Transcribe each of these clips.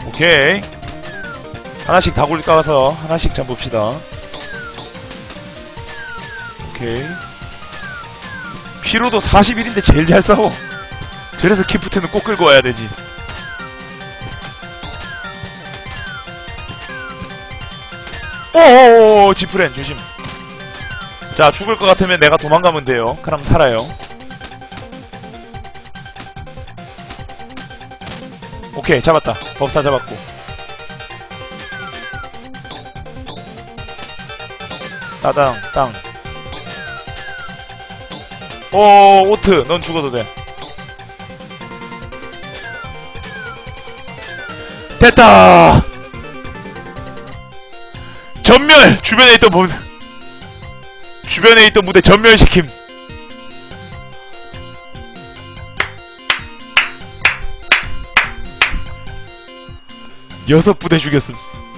오케이. 하나씩 다굴 까서 하나씩 잡읍시다. 오케이. 피로도 41인데 제일 잘 싸워. 저래서 키프트는 꼭 끌고 와야 되지. 오오오 지프렌 조심. 자 죽을 것 같으면 내가 도망가면 돼요. 그럼 살아요. 오케이 잡았다. 법사 잡았고. 따당 땅. 오 오트 넌 죽어도 돼. 됐다. 전멸! 주변에 있던 무대 전멸시킴. 여섯 부대 죽였음.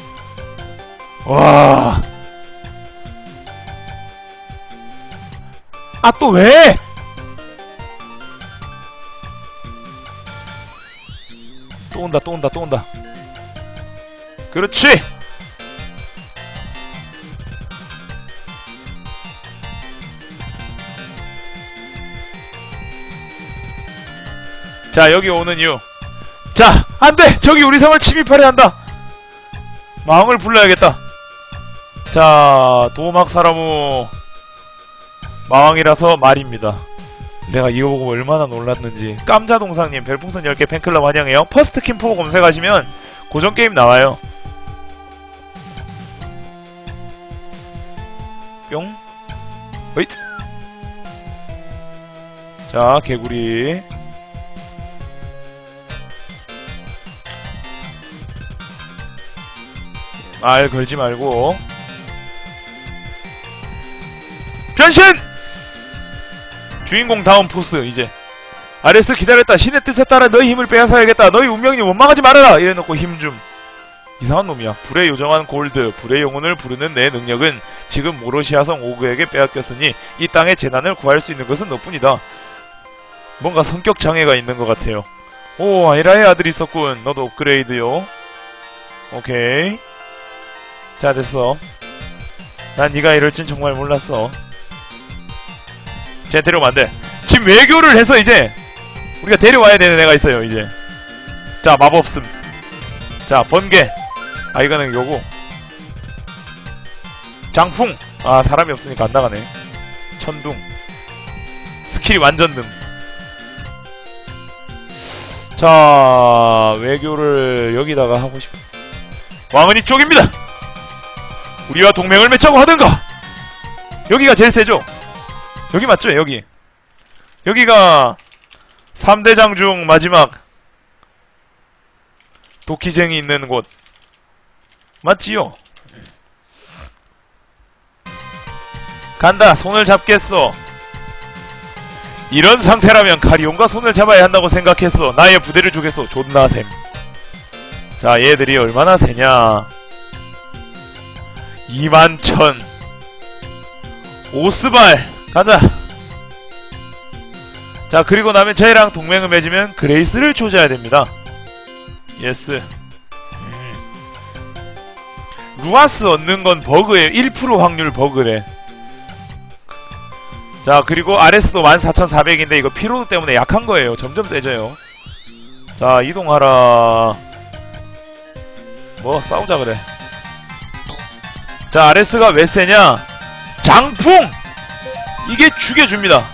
와. 아, 또 왜? 또 온다, 또 온다, 또 온다. 그렇지! 자, 여기 오는 이유. 자, 안 돼! 저기 우리 성을 침입하려 한다! 마왕을 불러야겠다. 자, 도막 사람우. 마왕이라서 말입니다. 내가 이거 보고 얼마나 놀랐는지. 깜자동상님 별풍선 10개 팬클럽 환영해요. 퍼스트 킴포 검색하시면 고전 게임 나와요. 뿅. 으잇. 자, 개구리. 말 걸지 말고. 변신! 주인공 다운 포스 이제. 아레스 기다렸다. 신의 뜻에 따라 너희 힘을 빼앗아야겠다. 너희 운명이 원망하지 말아라. 이래놓고 힘줌. 이상한 놈이야. 불의 요정한 골드. 불의 영혼을 부르는 내 능력은 지금 모로시아성 오그에게 빼앗겼으니 이 땅의 재난을 구할 수 있는 것은 너뿐이다. 뭔가 성격 장애가 있는 것 같아요. 오, 아이라의 아들이 있었군. 너도 업그레이드요. 오케이. 자, 됐어. 난 네가 이럴 진 정말 몰랐어. 쟤 데려오면 안 돼. 지금 외교를 해서 이제 우리가 데려와야 되는 애가 있어요, 이제. 자, 마법씀. 자, 번개. 아, 이거는 요거. 장풍. 아, 사람이 없으니까 안 나가네. 천둥. 스킬이 완전 능. 자, 외교를 여기다가 하고 싶어. 왕은 이쪽입니다! 우리와 동맹을 맺자고 하든가! 여기가 제일 세죠? 여기 맞죠? 여기. 여기가 3대장 중 마지막 도끼쟁이 있는 곳. 맞지요? 간다. 손을 잡겠어. 이런 상태라면 카리온과 손을 잡아야 한다고 생각했어. 나의 부대를 주겠어. 존나 셈. 자, 얘들이 얼마나 세냐. 21,000. 오스발 가자. 자, 그리고 나면 쟤랑 동맹을 맺으면 그레이스를 조져야 됩니다. 예스. 루아스 얻는 건 버그예요. 1% 확률 버그래. 자, 그리고 아레스도 14,400인데 이거 피로도 때문에 약한 거예요. 점점 세져요. 자, 이동하라. 뭐 싸우자 그래. 자, 아레스가 왜 세냐? 장풍! 이게 죽여줍니다.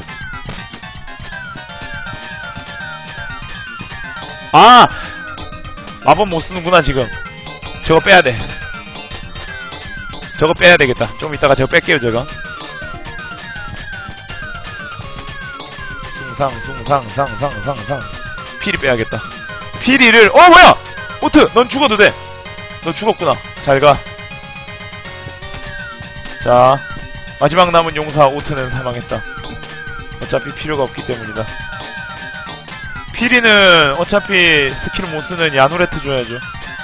아! 마법 못쓰는구나 지금. 저거 빼야돼. 저거 빼야되겠다. 좀 이따가 저거 뺄게요. 저거 숭상 피리 빼야겠다. 피리를 뭐야! 오트! 넌 죽어도 돼. 너 죽었구나. 잘가. 자, 마지막 남은 용사 오트는 사망했다. 어차피 필요가 없기 때문이다. 피리는 어차피 스킬 못쓰는 야누레트 줘야죠.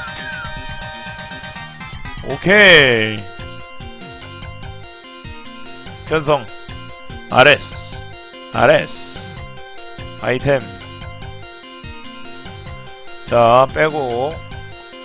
오케이. 편성 아레스 아이템. 자, 빼고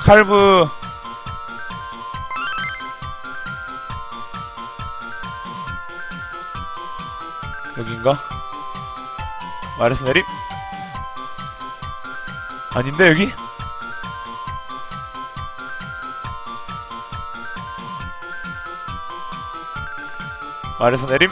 칼부 여긴가? 마레스 내림? 아닌데 여기? 마레스 내림?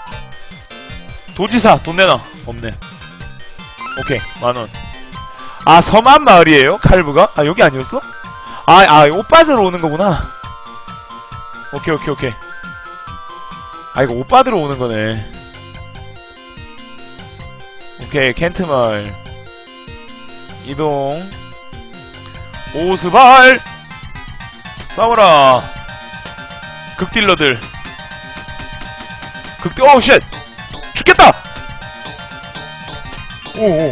도지사 돈 내놔. 없네. 오케이 만원. 아 섬암 마을이에요? 칼부가? 아 여기 아니었어? 옷 받으러 오는 거구나. 오케이 오케이 오케이. 아 이거 옷 받으러 오는 거네. 오케이 켄트 마을 이동. 오스발 싸워라. 극딜러들. 오우 쉣! 죽겠다! 오오.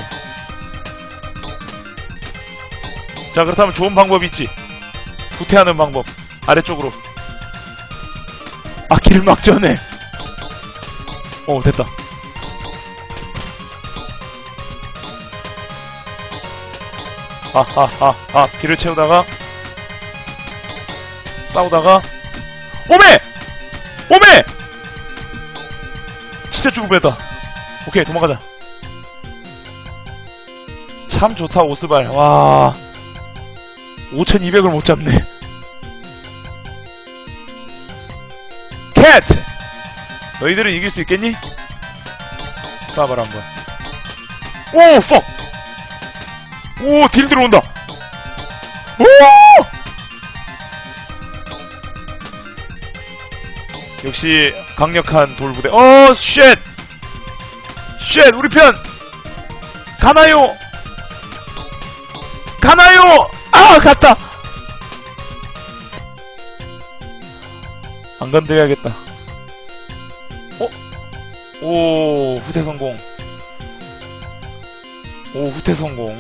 자 그렇다면 좋은 방법이 있지. 후퇴하는 방법. 아래쪽으로. 아 길을 막전해. 됐다. 하하하하. 길을 채우다가 싸우다가 오메! 오메! 진짜 죽을 뻔했다. 오케이 도망가자. 참 좋다 오스발. 와 5200을 못 잡네. 캣! 너희들은 이길 수 있겠니? 쏴봐라 한번. 오! 퍽! 오! 딜 들어온다! 오! 역시 강력한 돌부대. 쉣! 쉣! 우리 편! 가나요! 가나요! 아! 갔다! 안 건드려야겠다. 오! 후퇴 성공. 오! 후퇴 성공.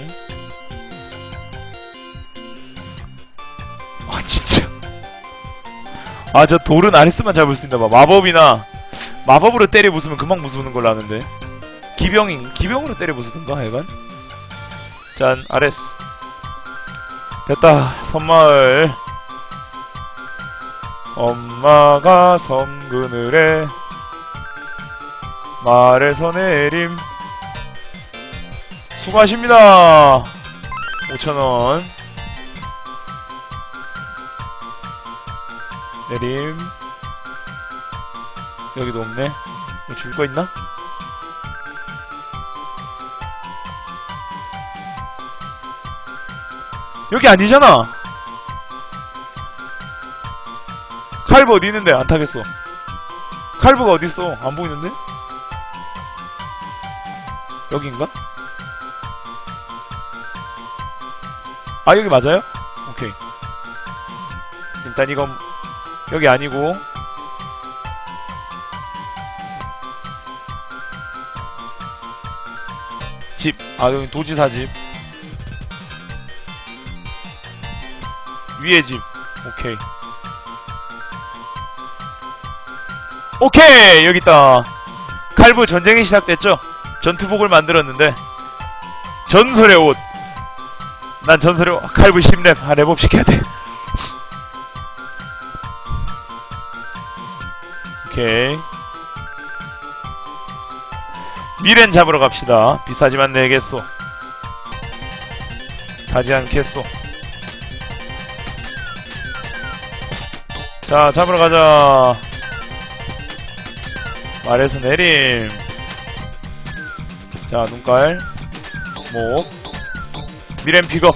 아 진짜. 아 저 돌은 아리스만 잡을 수 있나봐. 마법이나 마법으로 때려 부수면 금방 부수는 걸로 아는데. 기병으로 때려 부수던가 하여간. 짠 아레스. 됐다. 섬마을. 엄마가 섬 그늘에 말에서 내림. 수고하십니다. 5,000원 내림. 여기도 없네. 뭐 줄 거 있나? 여기 아니잖아. 칼부 어디 있는데? 안 타겠어. 칼부가 어디 있어? 안 보이는데? 여긴가? 아 여기 맞아요? 오케이. 일단 이건 여기 아니고 집. 아 여기 도지사 집. 위에 집. 오케이. 오케이! 여기 있다. 칼부 전쟁이 시작됐죠? 전투복을 만들었는데 전설의 옷. 난 전설의 옷. 칼부 10렙. 랩업 시켜야 돼. 오케이. 미렌 잡으러 갑시다. 비싸지만 내겠소. 가지 않겠소. 자 잡으러 가자. 말에서 내림. 자 눈깔 목 미렌 픽업.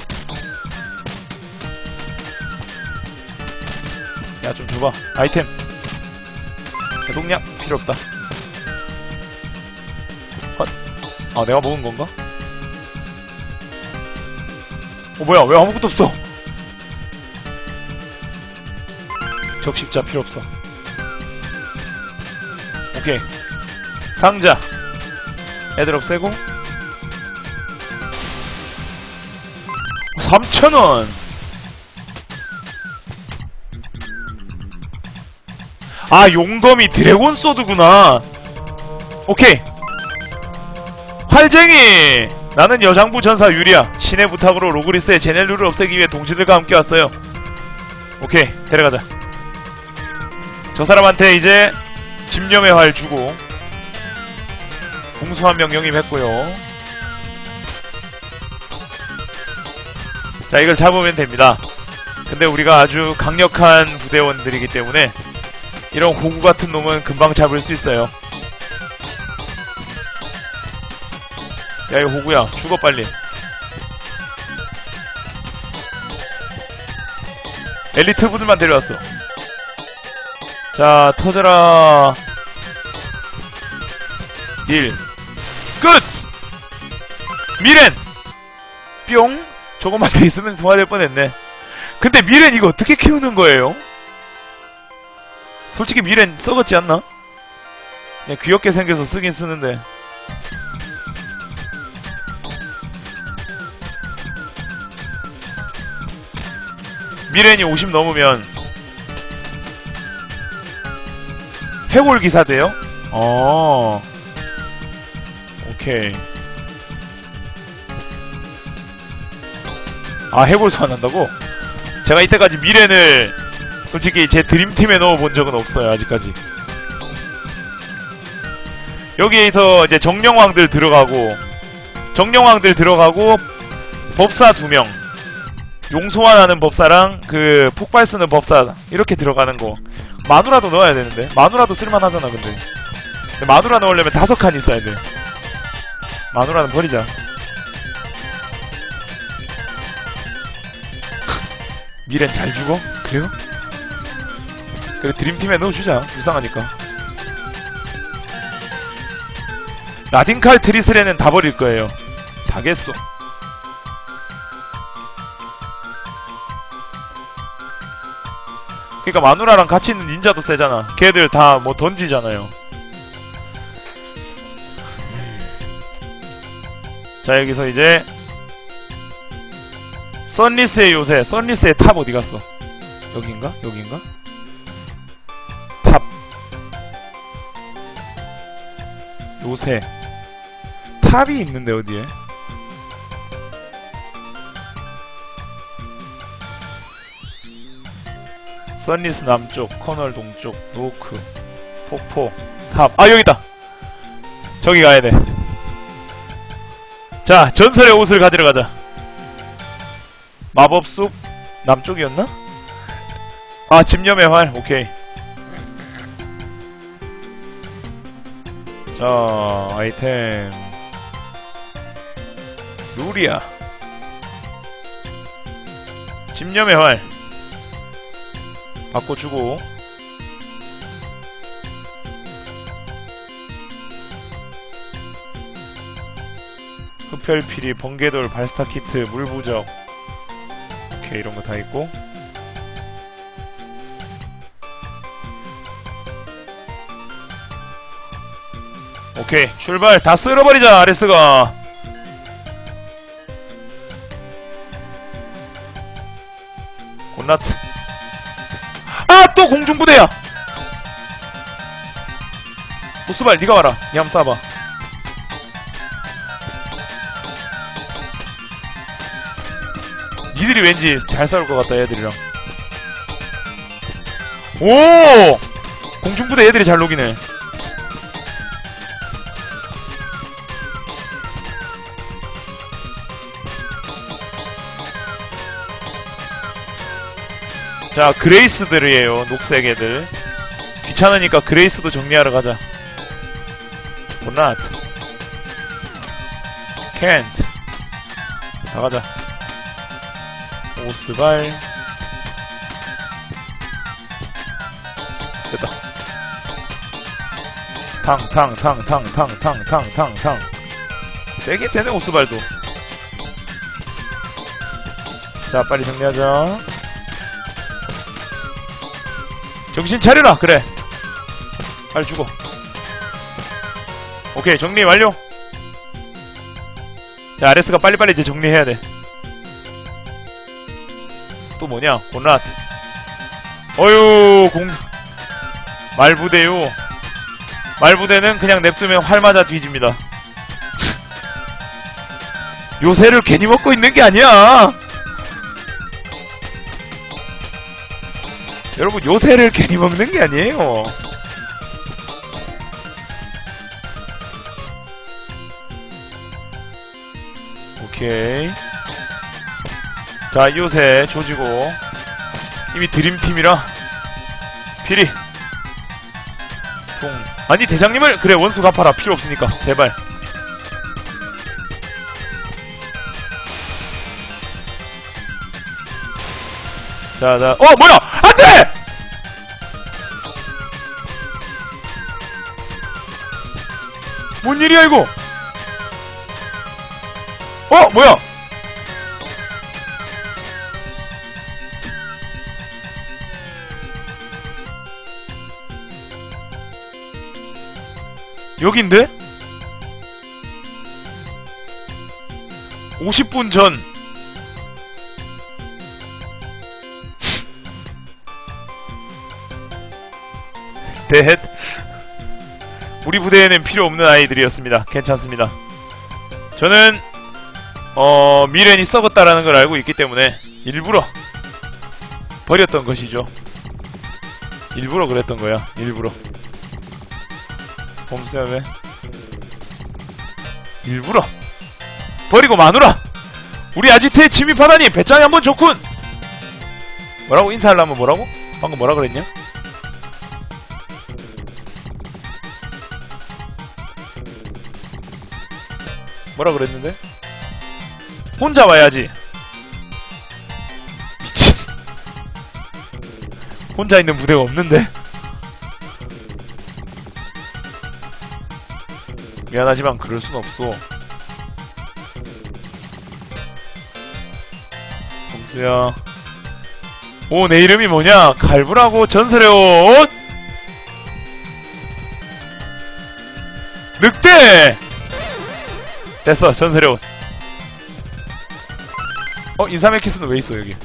야 좀 줘봐. 아이템 해독약 필요없다. 헛. 아 내가 먹은 건가? 뭐야 왜 아무것도 없어. 적십자 필요없어. 오케이. 상자 애들 없애고 3,000원. 아 용검이 드래곤 소드구나. 오케이. 활쟁이 나는 여장부 전사 유리야. 신의 부탁으로 로그리스의 제넬루를 없애기 위해 동지들과 함께 왔어요. 오케이, 데려가자. 저 사람한테 이제 집념의 활 주고 궁수 한 명 영입했고요. 자, 이걸 잡으면 됩니다. 근데 우리가 아주 강력한 부대원들이기 때문에 이런 호구 같은 놈은 금방 잡을 수 있어요. 야, 이 호구야, 죽어 빨리. 엘리트 분들만 데려왔어. 자, 터져라. 1 끝! 미렌! 뿅! 조금만 더 있으면 소화될 뻔했네. 근데 미렌 이거 어떻게 키우는 거예요? 솔직히 미렌 썩었지 않나? 그냥 귀엽게 생겨서 쓰긴 쓰는데. 미렌이 50 넘으면 해골 기사 돼요? 오케이. 아, 해골 소환한다고? 제가 이때까지 미렌을 솔직히 제 드림팀에 넣어본 적은 없어요, 아직까지. 여기에서 이제 정령왕들 들어가고 법사 2명, 용 소환하는 법사랑 그 폭발 쓰는 법사 이렇게 들어가는 거. 마누라도 넣어야 되는데. 마누라도 쓸만하잖아. 근데 마누라 넣으려면 5칸 있어야 돼. 마누라는 버리자. 미렌 잘 죽어? 그래요? 그래, 드림팀에 넣어주자. 불쌍하니까. 라딘칼 트리스레는 다 버릴 거예요. 다겠어. 그니까 마누라랑 같이 있는 닌자도 세잖아. 걔들 다 뭐 던지잖아요. 자, 여기서 이제 썬리스의 요새, 썬리스의 탑 어디 갔어? 여긴가? 여긴가? 탑 요새 탑이 있는데 어디에? 썬리스 남쪽, 커널 동쪽, 노크, 폭포, 탑. 아, 여기있다! 저기 가야돼. 자, 전설의 옷을 가지러 가자. 마법숲 남쪽이었나? 아, 집념의 활. 오케이. 자, 아이템 루리아 집념의 활 바꿔주고, 흡혈피리, 번개돌, 발스타키트, 물부적. 오케이, 이런거 다 있고. 오케이, 출발! 다 쓸어버리자, 아레스가! 곤라트. 아! 또 공중부대야! 보스발, 니가 와라. 니 한번 쏴봐. 니들이 왠지 잘 싸울 것 같다, 얘들이랑. 오! 공중부대 얘들이 잘 녹이네. 자, 그레이스들이에요. 녹색 애들. 귀찮으니까 그레이스도 정리하러 가자. 곤라트, 켄트, 나가자. 오스발. 됐다. 탕. 세게 세네, 오스발도. 자, 빨리 정리하자. 정신 차려라! 그래. 빨리 죽어. 오케이, 정리 완료. 자, 아레스가 빨리빨리 이제 정리해야 돼. 또 뭐냐? 곤라트. 어휴, 말부대요. 말부대는 그냥 냅두면 활 맞아 뒤집니다. 요새를 괜히 먹고 있는 게 아니야. 여러분, 요새를 괜히 먹는 게 아니에요. 오케이. 자, 요새 조지고 이미 드림팀이라 피리 통. 아니, 대장님을 그래, 원수 갚아라. 필요 없으니까 제발. 자, 뭐야! 안 돼! 뭔 일이야, 이거? 뭐야! 여긴데? 50분 전. 대헷. 우리 부대에는 필요 없는 아이들이었습니다. 괜찮습니다. 저는 미련이 썩었다라는 걸 알고 있기 때문에 일부러 버렸던 것이죠. 일부러 그랬던 거야. 일부러. 봄수야 왜? 일부러 버리고 마누라! 우리 아지트에 침입하다니 배짱이 한번 좋군! 뭐라고? 인사하려면 뭐라고? 방금 뭐라 그랬냐? 뭐라 그랬는데? 혼자 와야지. 미친. 혼자 있는 부대가 없는데? 미안하지만 그럴 순 없어. 범수야. 오, 내 이름이 뭐냐? 갈부라고. 전설의 옷! 늑대! 됐어, 전설의 옷. 인사메키스는 왜 있어, 여기?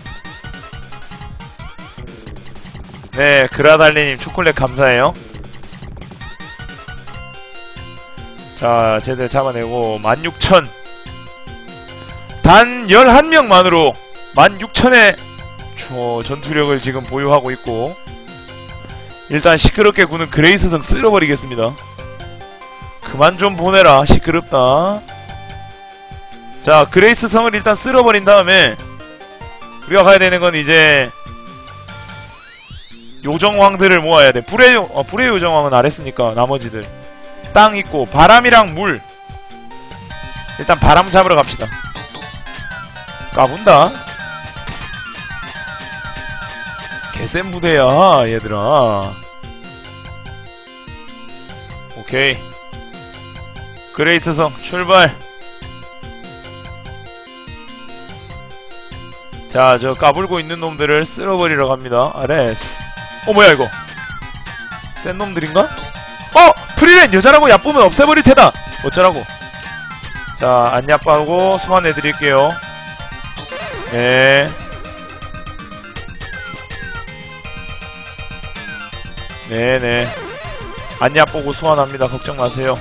네, 그라달리님 초콜릿 감사해요. 자, 쟤들 잡아내고 16,000. 단 11명만으로 16,000의 전투력을 지금 보유하고 있고, 일단 시끄럽게 구는 그레이스성 쓸어버리겠습니다. 그만 좀 보내라. 시끄럽다. 자, 그레이스 성을 일단 쓸어버린 다음에 우리가 가야 되는 건 이제 요정왕들을 모아야 돼. 불의 요정왕은 아랬으니까 나머지들 땅 있고 바람이랑 물. 일단 바람 잡으러 갑시다. 까분다. 개센 부대야 얘들아. 오케이. 그레이스성 출발. 자, 저 까불고 있는 놈들을 쓸어버리러 갑니다. 아레스. 뭐야 이거? 센 놈들인가? 프리랜 여자라고 얕보면 없애버릴 테다. 어쩌라고? 자, 안 얕바고 소환해드릴게요. 네. 네네. 안 얕보고 소환합니다. 걱정 마세요.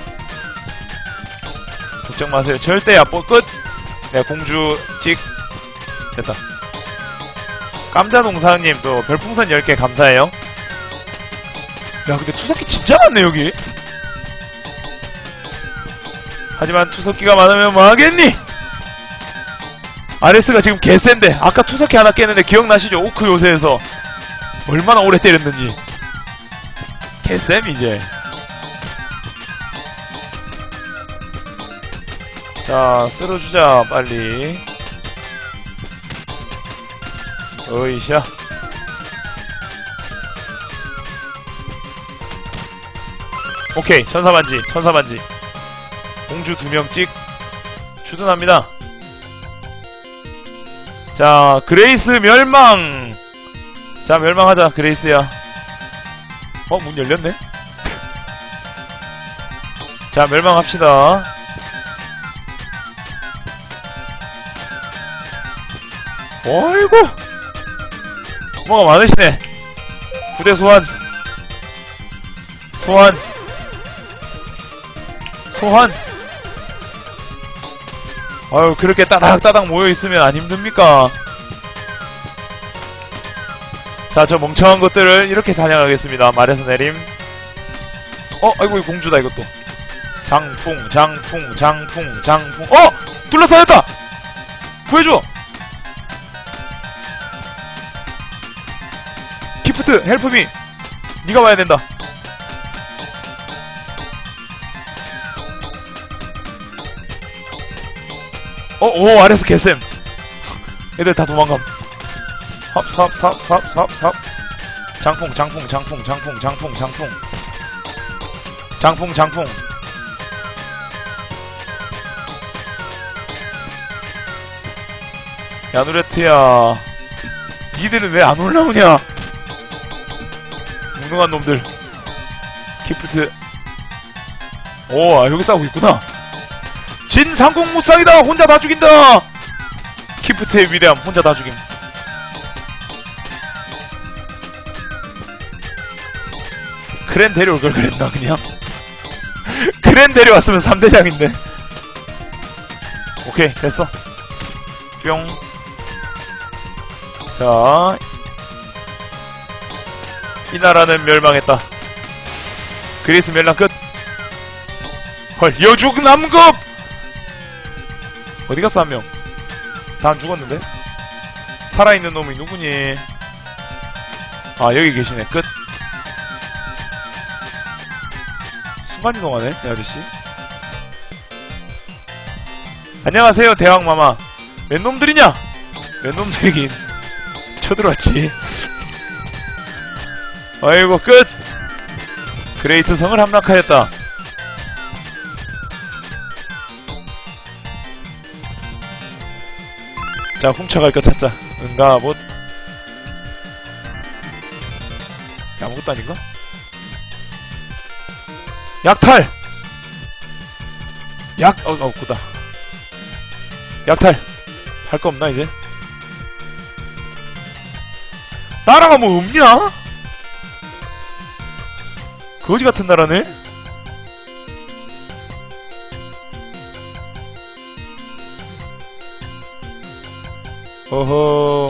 걱정 마세요. 절대 얕보 끝. 네, 공주 찍. 됐다. 깜자농사님 또 별풍선 10개 감사해요. 야, 근데 투석기 진짜 많네 여기. 하지만 투석기가 많으면 뭐하겠니? 아레스가 지금 개센데 아까 투석기 하나 깼는데 기억나시죠? 오크 요새에서 얼마나 오래 때렸는지. 개쌤 이제. 자, 쓸어주자 빨리. 어이샤. 오케이, 천사반지, 천사반지. 공주 2명 찍. 추둔합니다. 자, 그레이스 멸망. 자, 멸망하자, 그레이스야. 문 열렸네? 자, 멸망합시다. 어이구! 뭐가 많으시네. 부대 소환. 소환. 소환. 아유, 그렇게 따닥따닥 모여있으면 안 힘듭니까? 자, 저 멍청한 것들을 이렇게 사냥하겠습니다. 말에서 내림. 아이고, 이 공주다, 이것도. 장풍, 장풍, 장풍, 장풍. 둘러싸였다! 구해줘! 기프트, 헬프미! 니가 와야 된다. 오, 아래서 개쌤. 애들 다 도망감. 삽. 장풍. 야누레트야. 니들은 왜 안 올라오냐? 무능한 놈들. 기프트. 여기 싸우고 있구나. 진상공무쌍이다! 혼자 다 죽인다! 기프트의 위대함, 혼자 다 죽임. 크랜 데려올 걸 그랬나, 그냥? 크랜 데려왔으면 3대장인데. 오케이, 됐어. 뿅. 자. 이 나라는 멸망했다. 그리스 멸망 끝. 헐, 여죽 남급! 어디 갔어, 한 명? 다 안 죽었는데? 살아있는 놈이 누구니? 여기 계시네. 끝. 순간이동하네, 이 아저씨. 안녕하세요, 대왕마마. 몇 놈들이냐? 몇 놈들이긴. 쳐들어왔지. 아이고, 끝! 그레이트 성을 함락하였다. 자, 훔쳐갈 거 찾자. 응가, 뭐. 아무것도 아닌가? 약탈! 없구다. 약탈! 할 거 없나, 이제? 나라가 뭐 없냐? 거지 같은 나라네? 어허.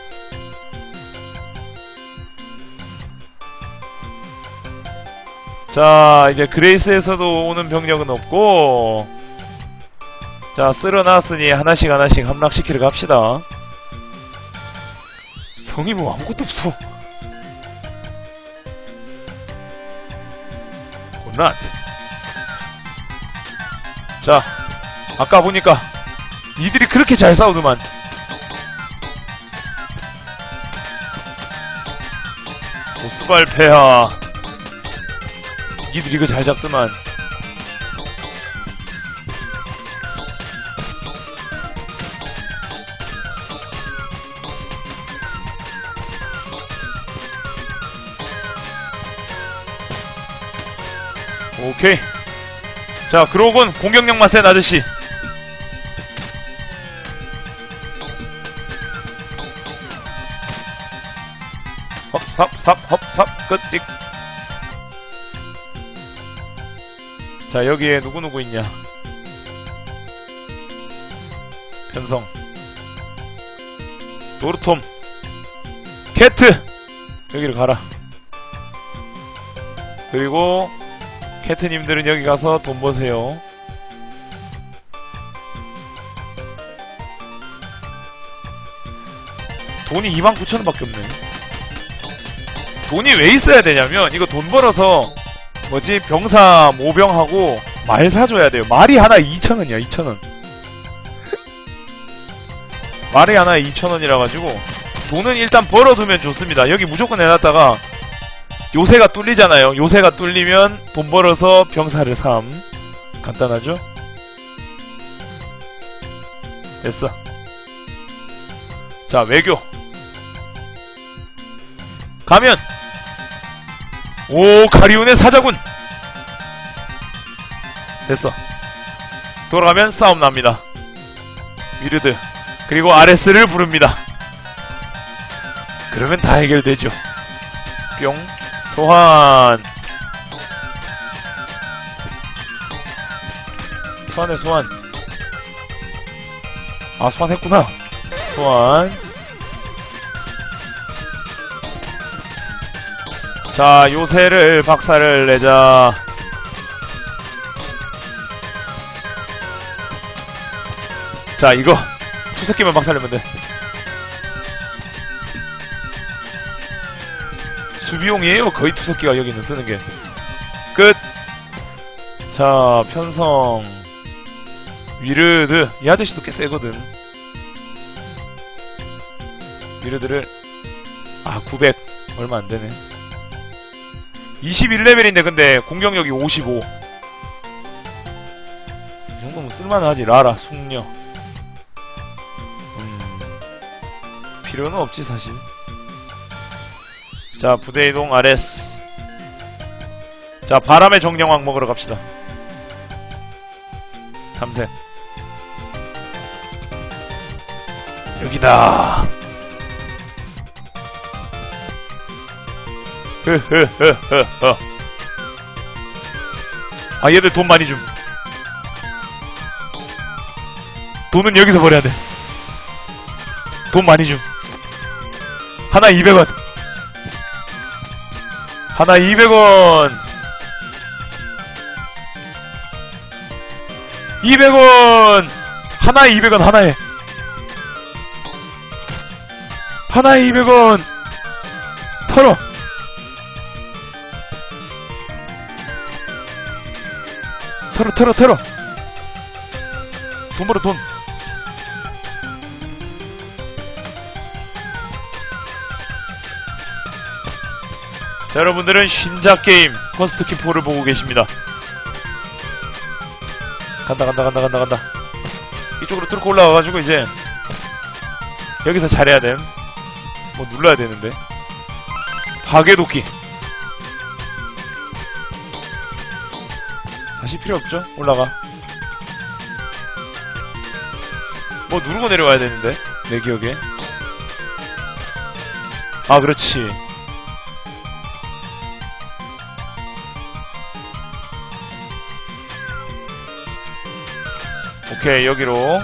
자, 이제 그레이스에서도 오는 병력은 없고, 자, 쓸어놨으니 하나씩 함락시키러 갑시다. 성이 뭐 아무것도 없어. 곤란. 자, 아까 보니까 니들이 그렇게 잘 싸우더만. 보스발패야. 니들이 이거 잘 잡더만. 오케이. 자, 그러곤 공격력만 센 아저씨. 헙삽 끝찍. 자, 여기에 누구누구 있냐. 편성 도르톰 캐트 여기를 가라. 그리고 캐트님들은 여기 가서 돈 버세요. 돈이 29,000원밖에 없네. 돈이 왜 있어야 되냐면 이거 돈 벌어서 뭐지 병사 모병하고 말 사줘야 돼요. 말이 하나에 2,000원이야. 2,000원. 말이 하나에 2,000원이라 가지고 돈은 일단 벌어두면 좋습니다. 여기 무조건 해놨다가 요새가 뚫리잖아요. 요새가 뚫리면 돈 벌어서 병사를 삼. 간단하죠? 됐어. 자, 외교 가면 오, 가리온의 사자군. 됐어. 돌아가면 싸움 납니다. 위르드 그리고 아레스를 부릅니다. 그러면 다 해결되죠. 뿅. 소환. 소환해, 소환. 아, 소환했구나. 소환. 자, 요새를 박살을 내자. 자, 이거 투석기만 박살내면 돼. 수비용이에요. 거의 투석기가 여기는 쓰는 게. 끝. 자, 편성. 위르드. 이 아저씨도 꽤 세거든. 위르드를, 아, 900. 얼마 안 되네. 21레벨인데, 근데, 공격력이 55. 이 정도면 쓸만하지. 라라, 숙녀. 필요는 없지, 사실. 자, 부대 이동 RS. 자, 바람의 정령왕 먹으러 갑시다. 탐색. 여기다. 흐흐흐흐흐. 아, 얘들 돈 많이 줌. 돈은 여기서 버려야 돼. 돈 많이 줌. 하나 200원. 하나 200원. 200원. 하나에 200원 하나에. 하나에 200원. 털어. 털어. 돈 벌어, 돈. 자, 여러분들은 신작게임 퍼스트키4를 보고 계십니다. 간다. 이쪽으로 뚫고 올라와가지고 이제 여기서 잘해야 됨. 뭐 눌러야 되는데. 파괴도끼. 다시 필요 없죠? 올라가. 뭐 누르고 내려와야 되는데, 내 기억에. 아, 그렇지. 오케이, 여기로.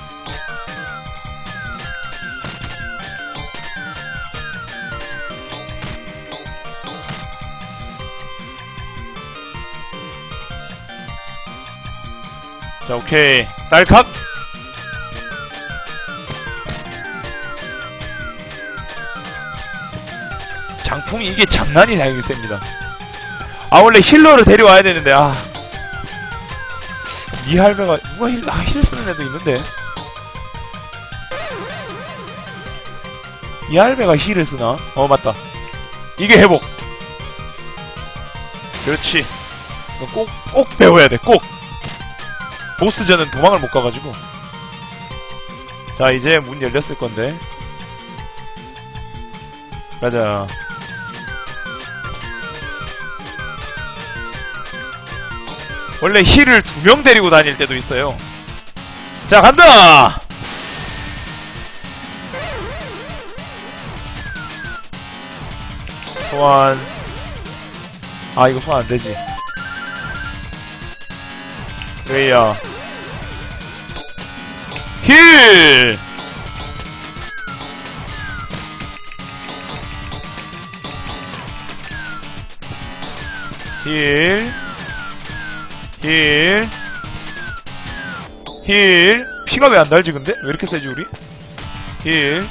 자, 오케이. 딸칵! 장풍이 이게 장난이 다행히 셉니다. 아, 원래 힐러를 데려와야 되는데, 아. 이 할배가, 누가 힐 쓰는 애도 있는데. 이 할배가 힐을 쓰나? 어, 맞다. 이게 회복. 그렇지. 꼭 배워야 돼, 꼭. 보스전은 도망을 못 가가지고. 자, 이제 문 열렸을 건데. 가자. 원래 힐을 2명 데리고 다닐 때도 있어요. 자, 간다! 소환. 아, 이거 소환 안되지. 레이야. 힐! 힐. 피가 왜 안 달지, 근데? 왜 이렇게 세지, 우리? 힐.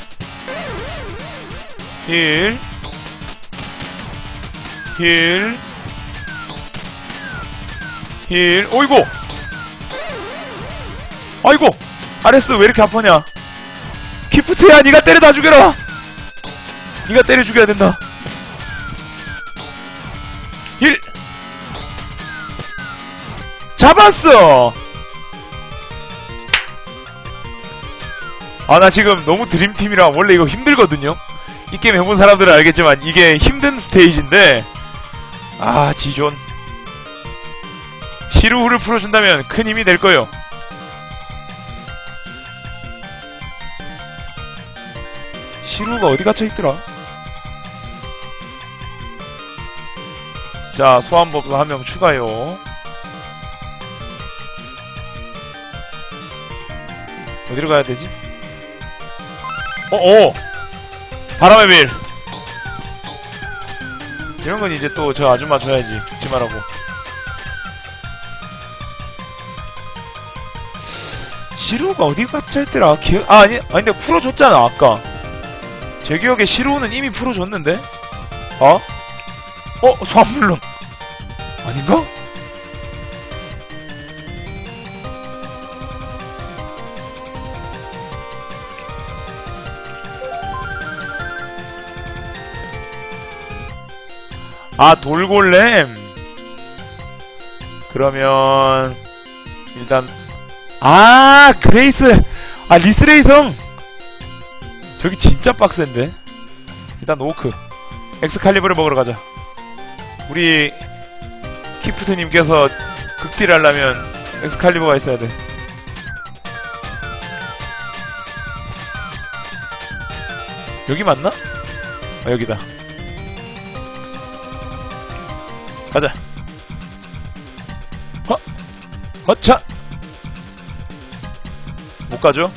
어이구! 아이고! 아레스 왜 이렇게 아파냐? 기프트야, 니가 때려다 죽여라! 니가 때려 죽여야 된다. 힐! 잡았어! 아, 나 지금 너무 드림팀이라 원래 이거 힘들거든요? 이 게임 해본 사람들은 알겠지만 이게 힘든 스테이지인데, 아, 지존. 시루후를 풀어준다면 큰 힘이 될 거요. 시루가 어디 갇혀있더라? 자, 소환법사 한 명 추가요. 어디로 가야 되지? 어어! 바람의 빌! 이런 건 이제 또 저 아줌마 줘야지. 죽지 말라고. 시루가 어디 갔지 했더라? 아니 근데 풀어줬잖아, 아까. 제 기억에 시루는 이미 풀어줬는데? 어? 소환물론! 아닌가? 아, 돌골렘. 그러면 일단 그레이스. 리스레이성. 저기 진짜 빡센데. 일단 오크 엑스칼리버를 먹으러 가자. 우리 키프트님께서 극딜 하려면 엑스칼리버가 있어야 돼. 여기 맞나? 여기다. 가자. 허차! 못 가죠?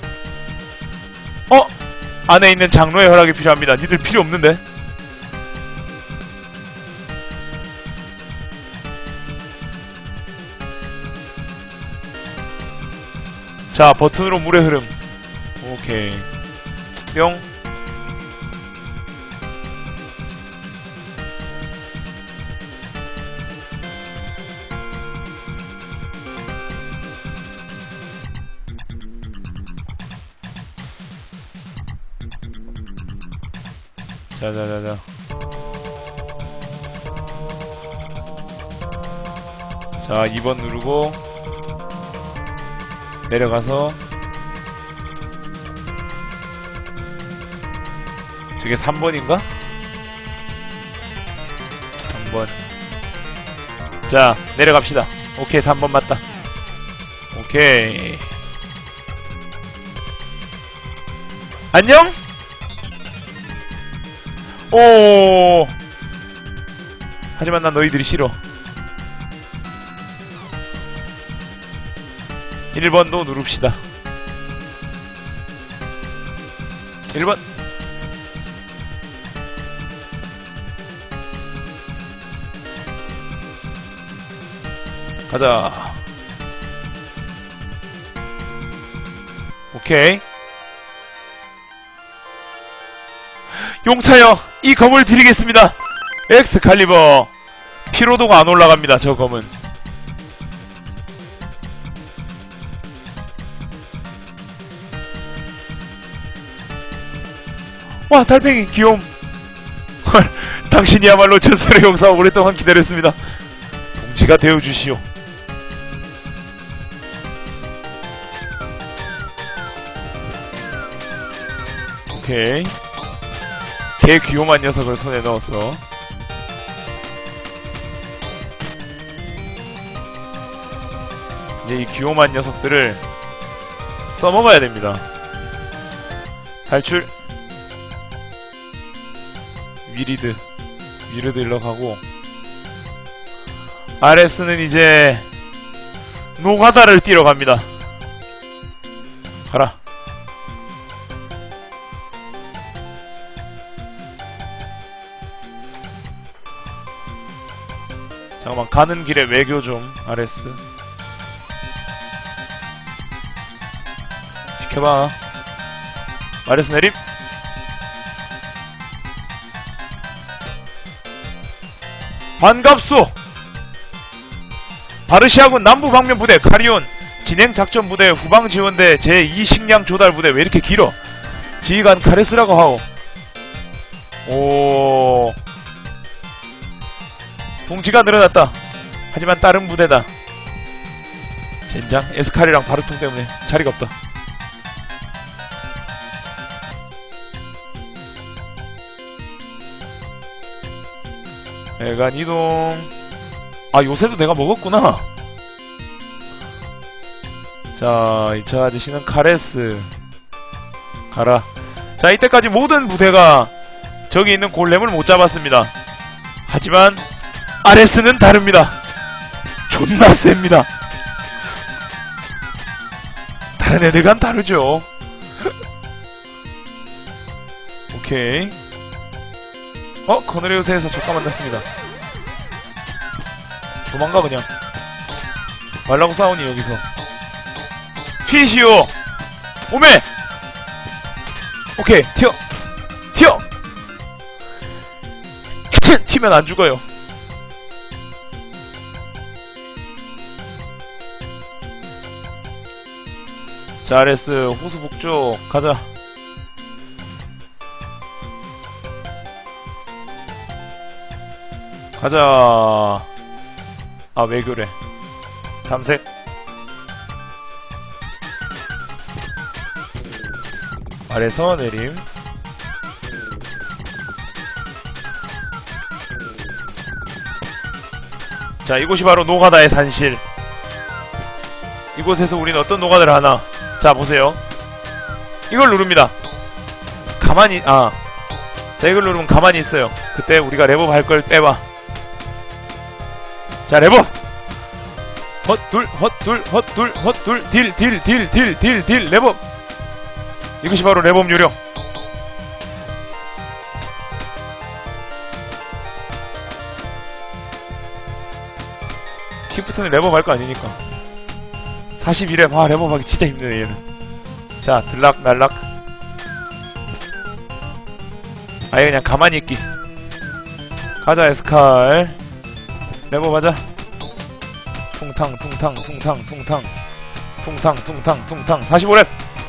안에 있는 장로의 허락이 필요합니다. 니들 필요 없는데? 자, 버튼으로 물의 흐름. 오케이. 뿅. 자자자자. 자, 2번 누르고 내려가서 저게 3번인가? 3번. 자, 내려갑시다. 오케이, 3번 맞다. 오케이. 안녕? 오. 하지만 난 너희들이 싫어. 1번도 누릅시다. 1번. 가자. 오케이. 용사여, 이 검을 드리겠습니다. 엑스칼리버. 피로도가 안 올라갑니다, 저 검은. 와, 달팽이 귀여움. 헐, 당신이야말로 전설의 용사. 오랫동안 기다렸습니다. 동지가 되어주시오. 오케이. 개 귀요만 녀석을 손에 넣었어. 이제 이 귀요만 녀석들을 써먹어야 됩니다. 탈출. 위리드 일러 가고, 아레스는 이제 노가다를 뛰러 갑니다. 가라. 잠깐만, 가는 길에 외교 좀. 아레스 지켜봐. 아레스 내림. 반갑소. 바르시아군 남부방면 부대 카리온 진행작전부대 후방지원대 제2식량 조달부대. 왜 이렇게 길어? 지휘관 카레스라고 하오. 오, 동지가 늘어났다. 하지만 다른 부대다. 젠장. 에스칼이랑 바르통 때문에 자리가 없다. 애간 이동. 요새도 내가 먹었구나. 자, 이 차 아저씨는 카레스. 가라. 자, 이때까지 모든 부대가 저기 있는 골렘을 못 잡았습니다. 하지만 아레스는 다릅니다. 존나 셉니다. 다른 애들과는 다르죠. 오케이. 커네리우스에서 적과 만났습니다. 도망가 그냥. 말라고 싸우니 여기서. 튀시오. 오메. 오케이. 튀어. 튀면 안 죽어요. 자, 아레스 호수 북쪽 가자. 왜 그래. 탐색. 아래서 내림. 자, 이곳이 바로 노가다의 산실. 이곳에서 우린 어떤 노가다를 하나. 자, 보세요. 이걸 누릅니다. 자, 이걸 누르면 가만히 있어요. 그때 우리가 랩업 할 걸 빼봐. 자, 랩업! 헛둘, 딜, 랩업! 이것이 바로 랩업 요령. 키프트는 랩업 할 거 아니니까. 41랩, 랩업 하기 진짜 힘드네, 얘는. 자, 들락, 날락. 아예 그냥 가만히 있기. 가자, 에스칼. 랩업 하자. 퉁탕 45랩.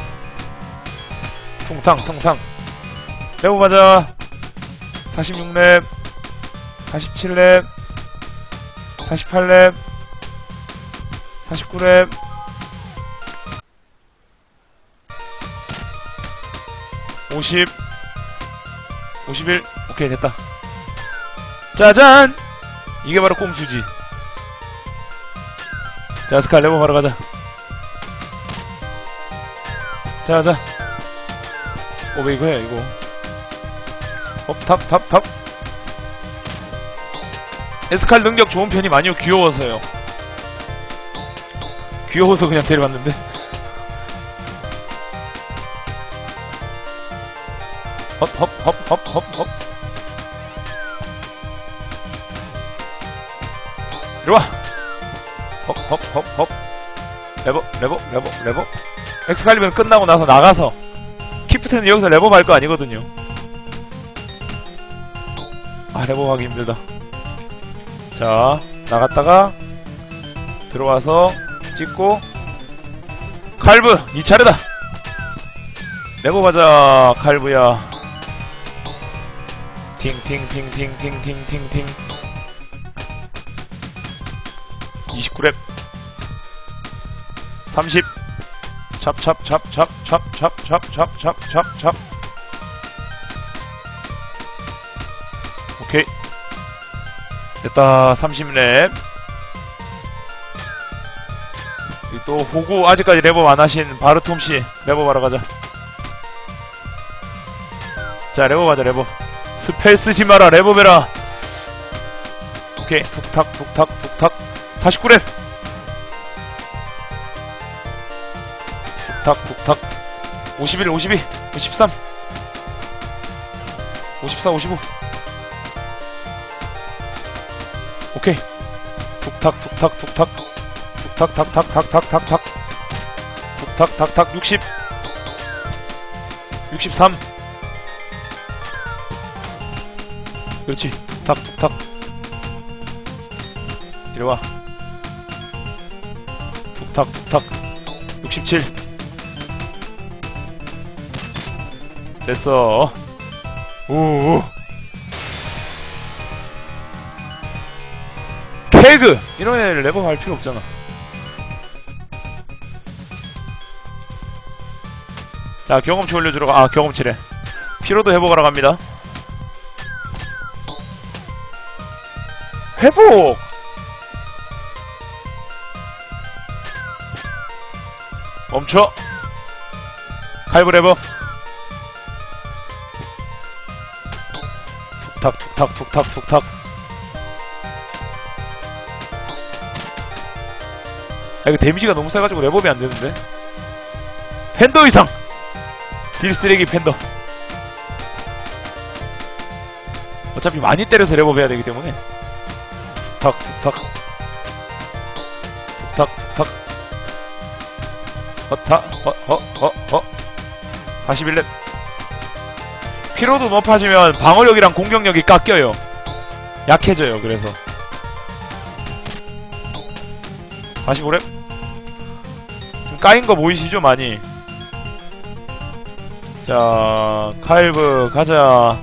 퉁탕 랩업 하자. 46랩 47랩 48랩 49랩 50 51. 오케이, 됐다. 짜잔! 이게 바로 꼼수지. 자, 스칼 랩업 하러 가자. 자. 왜 이거야, 이거. 탑. 에스칼 능력 좋은 편이 많이요. 귀여워서요. 귀여워서 그냥 데려왔는데. 헙. 이리와. 헙. 랩업. 엑스칼리면 끝나고 나서 나가서. 키프트는 여기서 랩업 할 거 아니거든요. 랩업 하기 힘들다. 자, 나갔다가 들어와서 찍고. 칼브, 니 차례다. 랩업 하자, 칼브야. 팅 29랩 30 찹 오케이, 됐다. 30랩. 또 호구 아직까지 랩업 안하신 바르톰씨 랩업 하러 가자. 자, 랩업 하자. 랩업 스펠 쓰지마라. 랩업해라. 오케이, 툭탁 49랩 툭탁 51 52 53 54 55 오케이, 툭탁 60 63 그렇지. 툭탁 이리와. 툭탁 67 됐어. 오. 케그! 이런 애를 랩업 할 필요 없잖아. 자, 경험치 올려주러 가. 경험치래. 피로도 회복하러 갑니다. 회복! 멈춰! 칼브 랩업. 툭탁 이거 데미지가 너무 세가지고 랩업이 안되는데. 팬더 이상! 딜 쓰레기 팬더. 어차피 많이 때려서 레버업 해야 되기 때문에. 툭탁, 툭탁. 툭탁, 툭탁. 허타, 41렙. 피로도 높아지면 방어력이랑 공격력이 깎여요. 약해져요, 그래서. 45렙. 지금 까인거 보이시죠, 많이? 자, 칼브, 가자.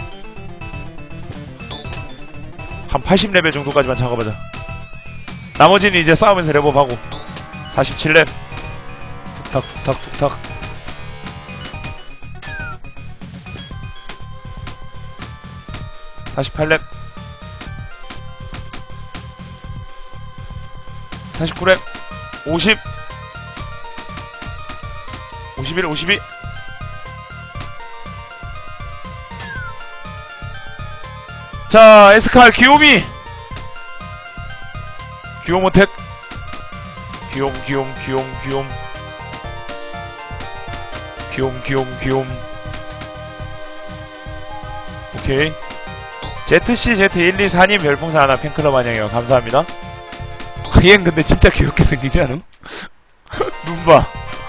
한 80레벨 정도까지만 작업하자. 나머지는 이제 싸우면서 레버업하고. 47렙. 툭탁, 툭탁, 툭탁. 48렙. 49렙. 50. 51, 52. 자, 에스칼 귀요미. 귀요모 텍. 귀욤. 오케이. ZCZ124님 별풍선 하나 팬클럽 안녕해요. 감사합니다. 얘는 근데 진짜 귀엽게 생기지 않음? 눈봐.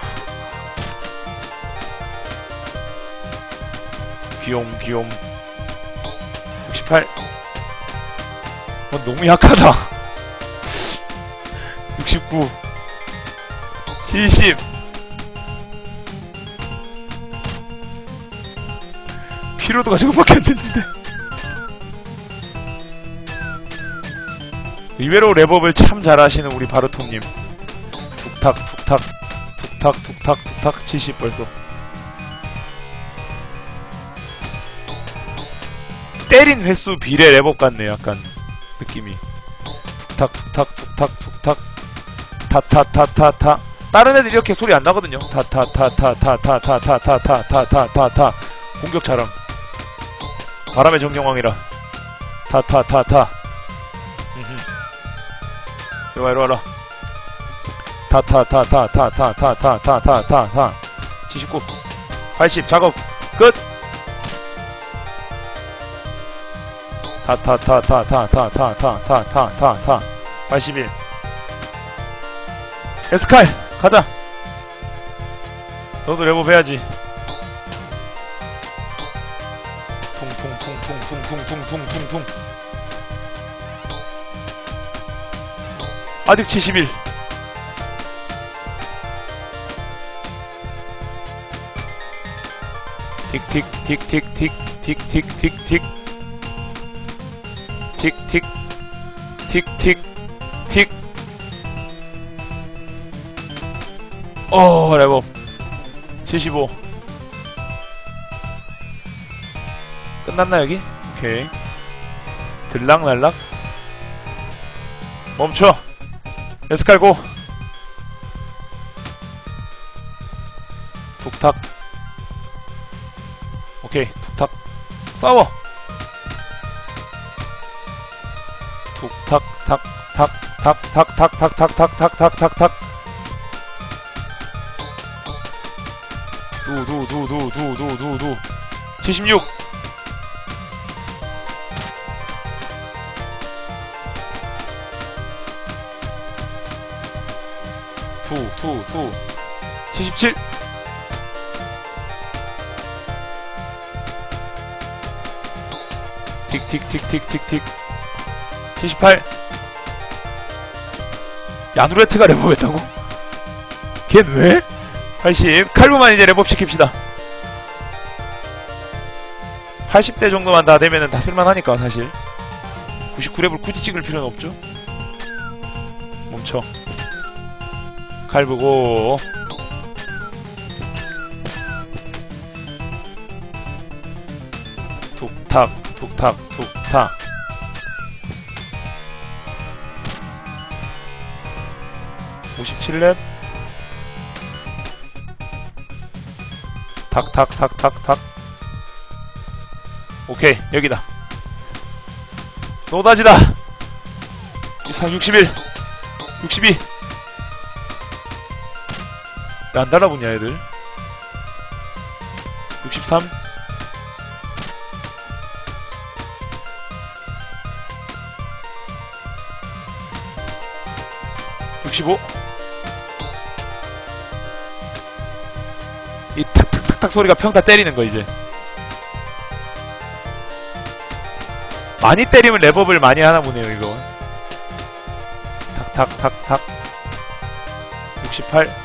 귀욤. 68. 너무 약하다. 69. 70. 피로도가 저거밖에 안 됐는데. 의외로 랩업을 참 잘하시는 우리 바르통님. 툭탁 70 벌써. 때린 횟수 비례 랩업 같네, 약간 느낌이. 툭탁 타타타타타. 다른 애들 이렇게 소리 안 나거든요. 타타타타타타타타타타타타타. 공격처럼. 바람의 정령왕이라. 타타타타. 이리와. 타타타타타타타타타타타. 79. 80. 작업 끝. 타타타타타타타타타타타. 81. 에스칼 가자. 너도 랩업 해야지. 퉁퉁퉁퉁퉁퉁퉁퉁퉁. 아직 71. 틱틱틱틱틱틱틱틱틱. 틱틱틱틱틱. 랩업 75. 끝났나 여기? 오케이. 들락날락. 멈춰. 에스칼 고. 툭탁. 오케이. 툭탁. 싸워. 툭탁 탁탁탁탁탁탁탁탁탁탁탁탁. 두 76. 투 77. 틱틱틱틱틱틱. 78. 야누레트가 랩업했다고? 걘 왜? 80. 칼부만 이제 랩업 시킵시다. 80대 정도만 다 되면은 다 쓸만하니까 사실. 99랩을 굳이 찍을 필요는 없죠. 멈춰. 칼부고. 툭탁 57렙. 탁. 오케이, 여기다. 노다지다. 61. 62. 왜 안 달라붙냐 애들. 63 65 이 탁탁탁탁 소리가 평타 때리는 거 이제 많이 때리면 랩업을 많이 하나 보네요 이거 탁탁탁탁 68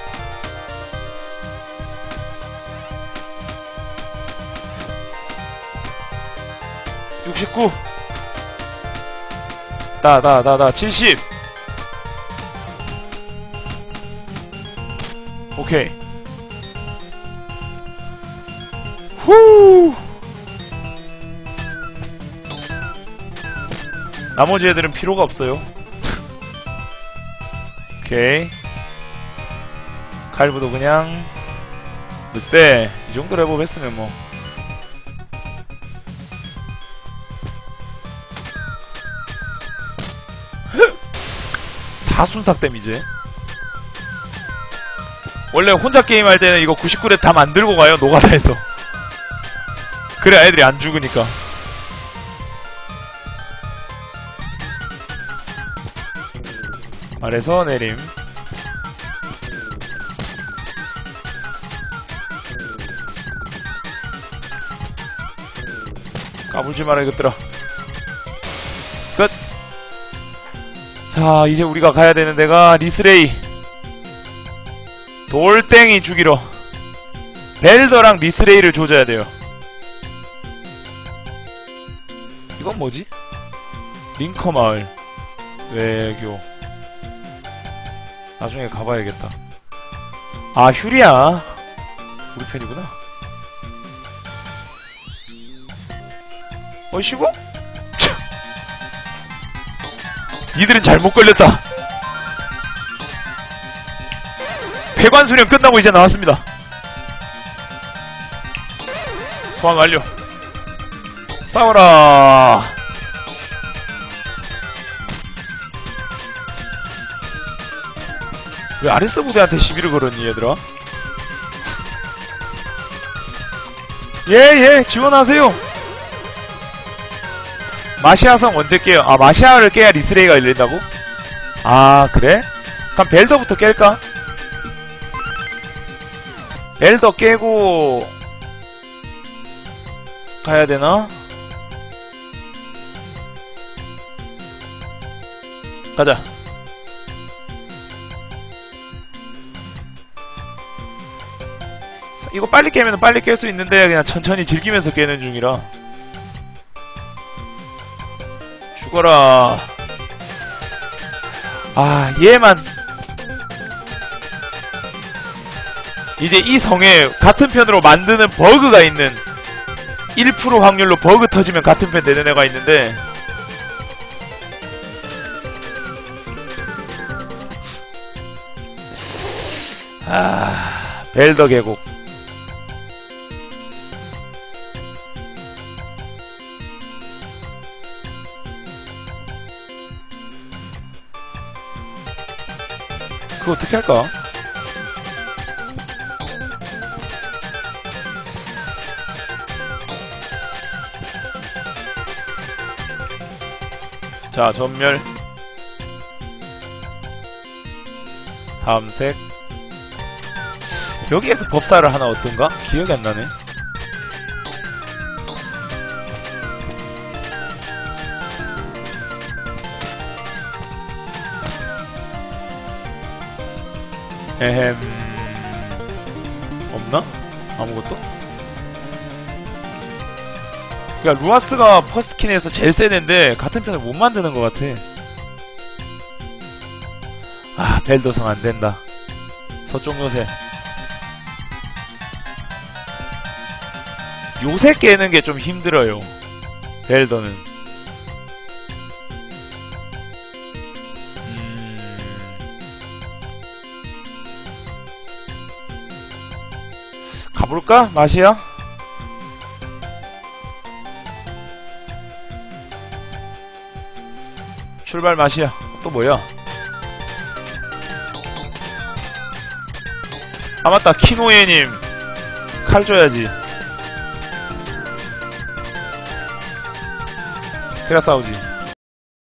69 70 오케이 후 나머지 애들은 필요가 없어요 오케이 칼부도 그냥 늑대 이 정도 랩업 했으면 뭐 다 순삭댐 이제 원래 혼자 게임할 때는 이거 99렙 다 만들고 가요 노가다에서 그래 애들이 안 죽으니까 아래서 내림 까불지 마라 이것들아 끝! 자 이제 우리가 가야 되는 데가 리스레이 돌땡이 죽이러 벨더랑 리스레이를 조져야 돼요 이건 뭐지? 링커 마을 외교 나중에 가봐야겠다 아 휴리야 우리 편이구나 어이씨고? 니들은 잘못 걸렸다 폐관수련 끝나고 이제 나왔습니다 소환 완료 싸워라 왜 아레스 부대한테 시비를 걸었니 얘들아 예예 지원하세요 마시아성 언제 깨요 아 마시아를 깨야 리스레이가 열린다고? 아 그래? 그럼 벨더부터 깰까? 벨더 깨고 가야되나? 가자 이거 빨리 깨면 빨리 깰 수 있는데 그냥 천천히 즐기면서 깨는 중이라 죽어라 아 얘만 이제 이 성에 같은 편으로 만드는 버그가 있는 1% 확률로 버그 터지면 같은 편 되는 애가 있는데 아 벨더 계곡 그거 어떻게 할까? 자 전멸 다음 색 여기에서 법사를 하나 얻던가? 기억이 안 나네 에헴 없나? 아무것도? 그니까 루아스가 퍼스트킨에서 제일 센 앤데 같은 편을 못 만드는 것 같아 아 벨더성 안된다 서쪽 요새 요새 깨는 게 좀 힘들어요 벨더는 가볼까? 마시야? 출발 마시야 또 뭐야? 아 맞다 키노예님 칼 줘야지 제가 싸우지.